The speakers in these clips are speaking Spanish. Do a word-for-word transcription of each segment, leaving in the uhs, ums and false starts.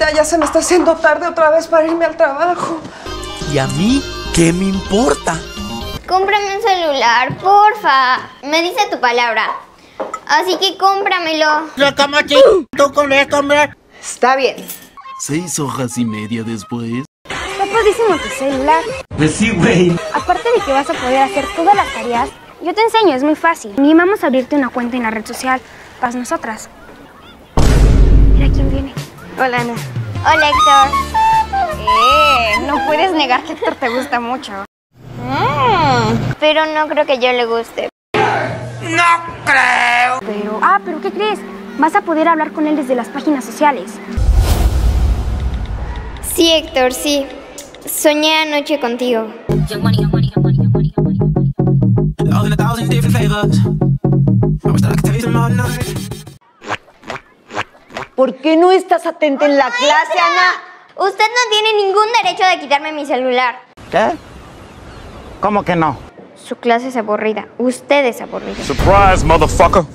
Anita, ya se me está haciendo tarde otra vez para irme al trabajo. ¿Y a mí qué me importa? Cómprame un celular, porfa. Me dice tu palabra. Así que cómpramelo. ¿Tú quieres comprar? Está bien. Seis hojas y media después. Está padrísimo tu celular. Pues sí, güey. Aparte de que vas a poder hacer todas las tareas, yo te enseño, es muy fácil. Ni vamos a abrirte una cuenta en la red social para nosotras. Mira quién viene. Hola, Ana. Hola, Héctor. Eh, no puedes negar que Héctor te gusta mucho. Mm, pero no creo que yo le guste. ¡No creo! Pero, ah, ¿pero qué crees? Vas a poder hablar con él desde las páginas sociales. Sí, Héctor, sí. Soñé anoche contigo. ¿Por qué no estás atenta en la clase, Ana? Usted no tiene ningún derecho de quitarme mi celular. ¿Qué? ¿Cómo que no? Su clase es aburrida. Usted es aburrido. Surprise, motherfucker.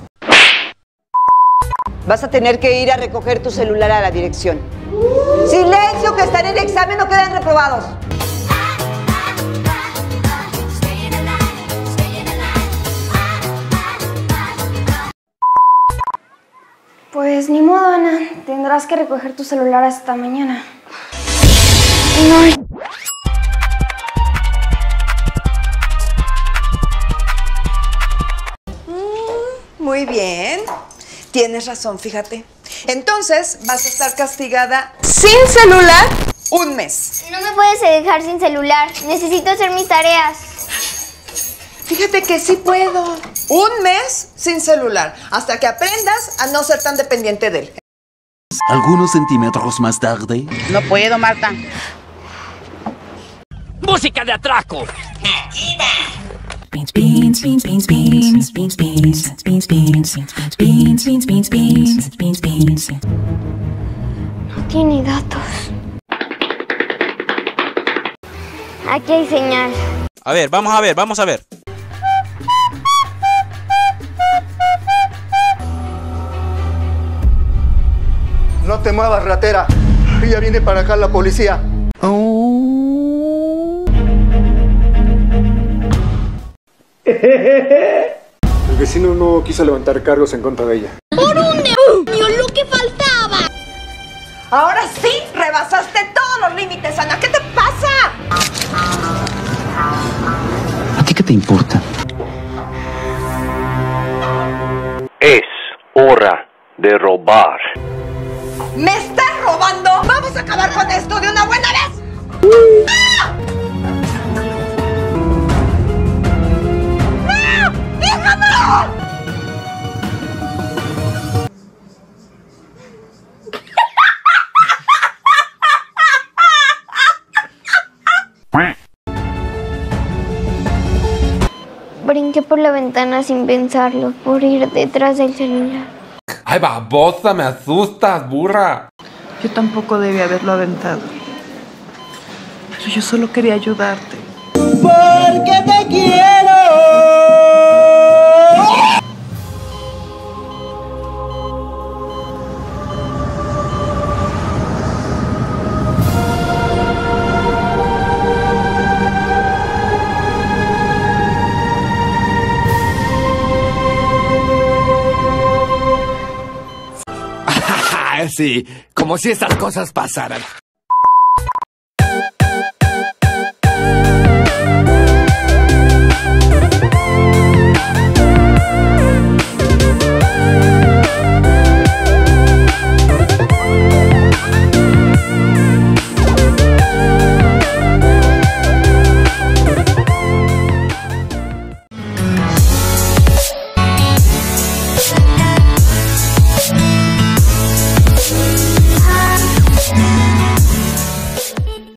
Vas a tener que ir a recoger tu celular a la dirección. ¡Silencio, que están en examen o quedan reprobados! Pues ni modo, Ana. Tendrás que recoger tu celular hasta mañana. No. Muy bien. Tienes razón, fíjate. Entonces, vas a estar castigada sin celular un mes. No me puedes dejar sin celular. Necesito hacer mis tareas. Fíjate que sí puedo. Un mes sin celular, hasta que aprendas a no ser tan dependiente de él. Algunos centímetros más tarde. No puedo, Marta. ¡Música de atraco! Beans, beans, beans, beans, beans, beans, beans, beans, beans, beans, beans, beans, beans, beans, beans, beans. No tiene datos. Aquí hay señal. A ver, vamos a ver, vamos a ver. No te muevas, ratera. Ya viene para acá la policía. El vecino no quiso levantar cargos en contra de ella. ¡Por un demonio, lo que faltaba! Ahora sí, rebasaste todos los límites, Ana. ¿Qué te pasa? ¿A ti qué te importa? Es hora de robar. ¿Me estás robando? ¡Vamos a acabar con esto de una buena vez! ¡Ah! ¡No! ¡Déjame! Brinqué por la ventana sin pensarlo, por ir detrás del celular. ¡Ay, babosa! ¡Me asustas, burra! Yo tampoco debí haberlo aventado. Pero yo solo quería ayudarte. ¡Porque te quiero! Sí, como si estas cosas pasaran.